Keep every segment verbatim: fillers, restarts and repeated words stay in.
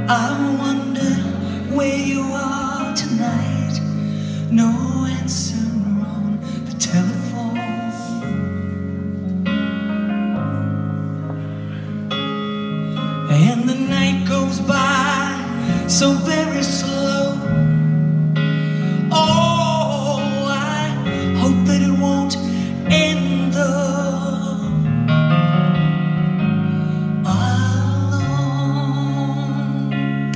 I wonder where you are tonight. No answer on the telephone. And the night goes by so very slow. Oh, I hope that it won't end though. Alone.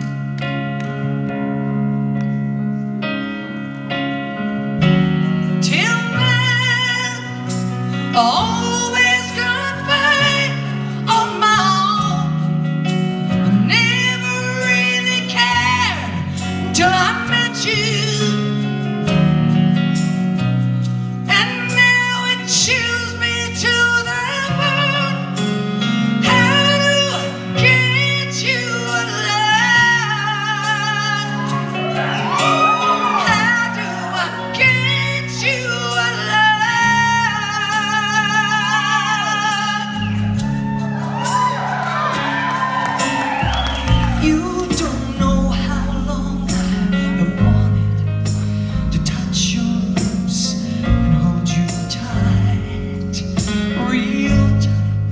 Till then, always gonna fight on my own. I never really cared till I met you. You don't know how long I have wanted to touch your lips and hold you tight, real tight.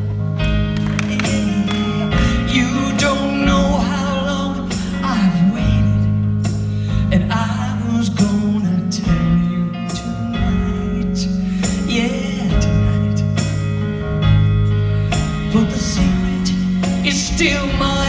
You don't know how long I've waited, and I was gonna tell you tonight, yeah, tonight. But the secret is still mine.